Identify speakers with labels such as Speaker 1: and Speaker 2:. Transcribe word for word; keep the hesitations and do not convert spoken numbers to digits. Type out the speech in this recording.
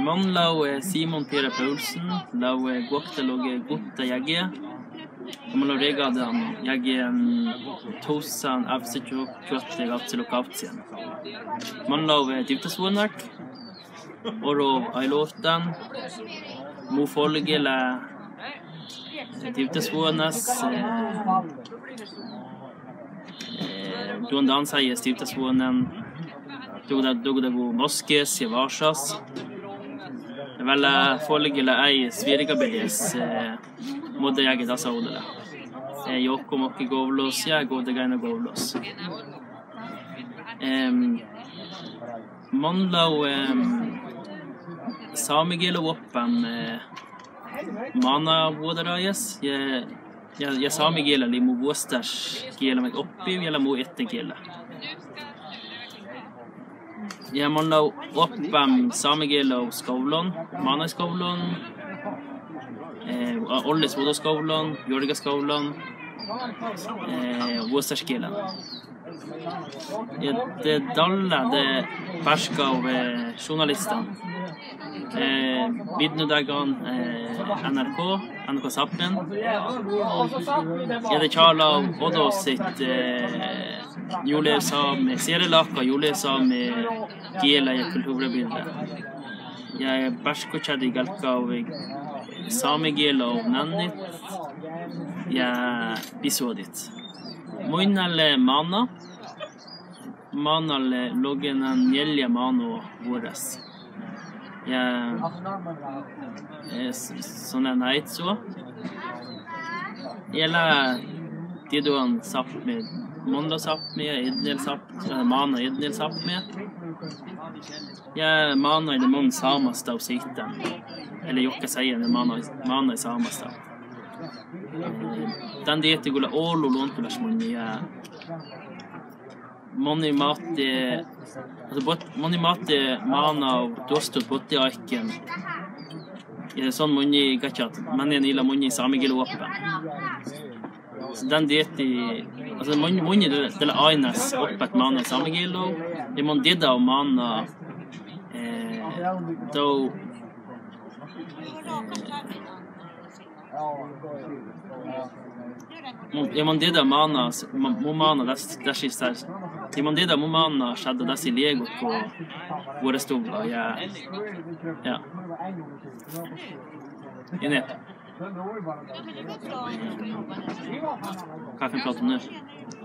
Speaker 1: Man lau Simon Pere Paulsen, lau gåkte loge gutta jagge. Man lau regadan jagge tosan avsitjo kjøtte gatselo kaptien. Man lau divtasvonak, oro ailoftan, mo folgela divtasvonas, duan dansa i divtasvonen, dugda dugda go moskes i varsas. Vel folgela ei svirigabilis modde jeg da saudela. Jokko mokki govlos, jeg går det gaina govlos. Man lau samigelo oppen mana vodarajes. Jeg jeg samigela limo vosters gela meg oppi, eller mo etter gela. Ja, man lau oppen samigelo skovlon, mana skovlon, eh, Olles vodoskovlon, Jorga skovlon, eh, vosterskelen. Det dalle det ferska av journalisten. Eh, Vidnodagan, eh, N R K, N R K Sappen. Ja, det kjala av Odo sitt eh, julesa med serielaka, julesa med gela i kulturbildet. Jeg bersko kjedi galka av samegela og nannit. Jeg bisodit. Moinale mana. Manale logena njelja mano vores. Jeg sånn en heit så. Gjelder tidoan sapp med månda sapp med, idnel sapp, mana idnel sapp med. Jeg mana i det mån samasta av sikten. Eller jokka sier det mana, mana i samasta. Den dieti gula ålo låntulas moni moni mati altså moni mati mana av dostot botti aiken. Ja, sånn moni gachat, men en ila moni samigelo oppen. Så den dieti altså moni moni det la aines oppet mana samigelo. Det mon dida og mana eh då Ja, man dida mana, mo mana das das ist das. Ja, man dida mo mana skjedde das i lego på våre stoler. Ja. Ja. Inne. Hva kan vi prate om nå?